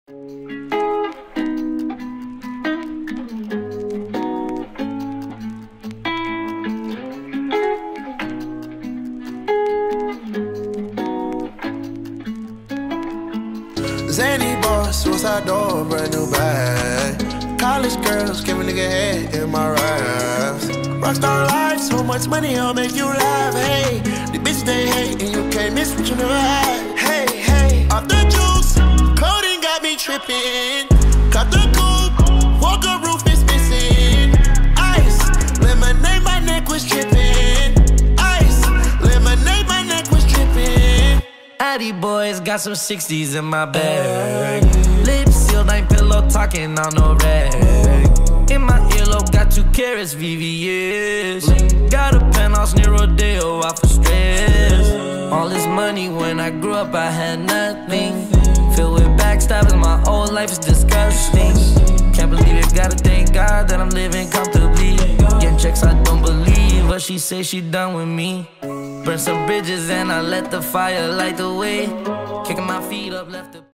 Zany boss, suicide door, brand new bag. College girls, give a nigga head in my raps. Rockstar life, so much money, I'll make you laugh. Hey, the bitch they hate, and you can't miss what you never had. Hey, hey, off the juice, coding got me tripping. Cut the coupe, walker roof is missing. Ice, lemonade, my neck was tripping. Ice, lemonade, my neck was tripping. Addy boys got some 60s in my bag. Lips sealed, ain't pillow talking on no rag. In my earlobe, got 2 carats, VVS. Got a penthouse near Rodeo, out for stress. All this money, when I grew up, I had nothing. Filled with backstabbing, my whole life is disgusting. Can't believe it, gotta thank God that I'm living comfortably. Getting checks, I don't believe, but she say she done with me. Burn some bridges and I let the fire light the way. Kicking my feet up, left the